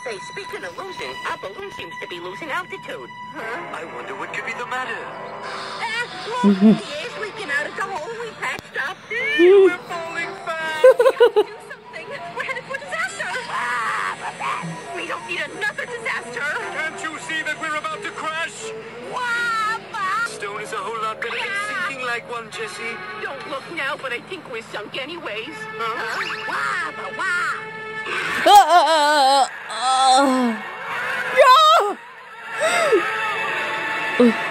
Say, speaking of losing, our balloon seems to be losing altitude. Huh? I wonder what could be the matter. Look, the air's leaking out of the hole we patched up. We're falling fast. Do something. We're headed for disaster. We don't need another disaster. Can't you see that we're about to crash? Stone is a whole lot better than sinking like one, Jessie. Don't look now, but I think we're sunk anyways. No!